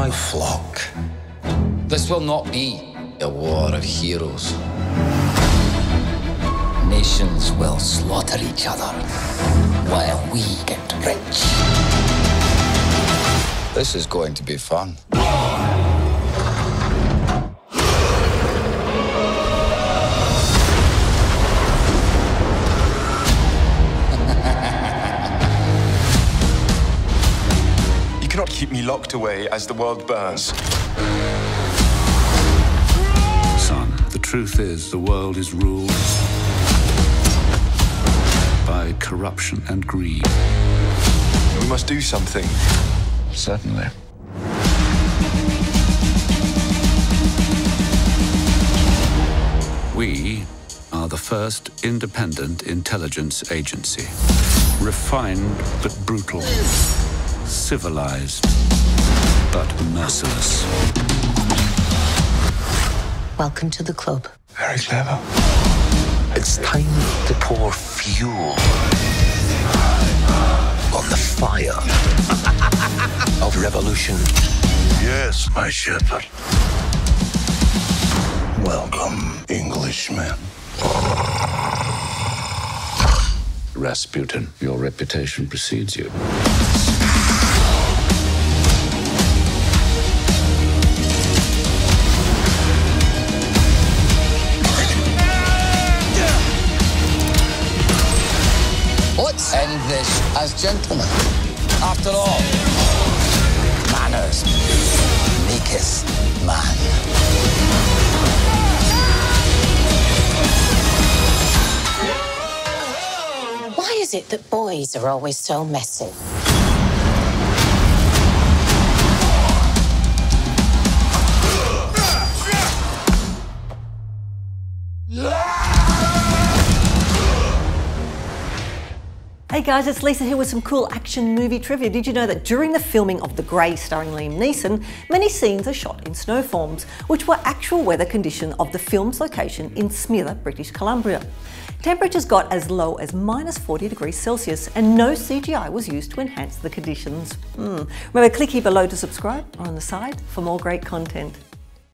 my flock. This will not be a war of heroes. Nations will slaughter each other while we get rich. This is going to be fun. You cannot keep me locked away as the world burns. Son, the truth is the world is ruled by corruption and greed. We must do something. Certainly. We are the first independent intelligence agency. Refined but brutal. Civilized but merciless. Welcome to the club. Very clever. It's time to pour fuel on the fire of revolution. Yes, my shepherd. Welcome, Englishman. Rasputin, your reputation precedes you. Let's end this as gentlemen. After all, manners maketh man. Why is it that boys are always so messy? Hey guys, it's Lisa here with some cool action movie trivia. Did you know that during the filming of The Grey starring Liam Neeson, many scenes are shot in snowforms, which were actual weather conditions of the film's location in Smythe, British Columbia. Temperatures got as low as -40 degrees Celsius and no CGI was used to enhance the conditions. Remember, click here below to subscribe or on the side for more great content.